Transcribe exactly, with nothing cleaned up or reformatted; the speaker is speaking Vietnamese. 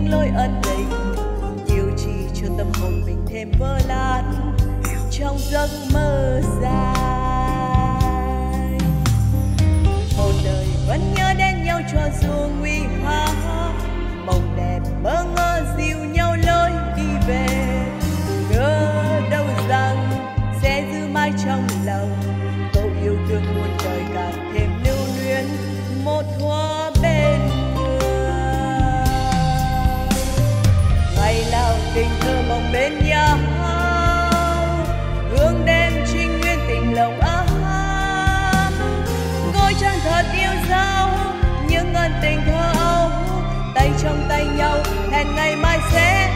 những lối ân tình, yêu chi cho tâm hồn mình thêm vỡ lát trong giấc mơ dài. Một đời vẫn nhớ đến nhau cho dù nguy hiểm, mộng đẹp mơ ngơ dìu nhau lối đi về. Ngỡ đâu rằng sẽ giữ mãi trong lòng câu yêu thương muôn đời, càng thêm lưu luyến một thuở bên người. Ngày nào tình thơ mộng bên nhau, hương đêm trinh nguyên tình lòng ấm. Ngôi trăng thật yêu dấu những ân tình thơ ấu, tay trong tay nhau hẹn ngày mai sẽ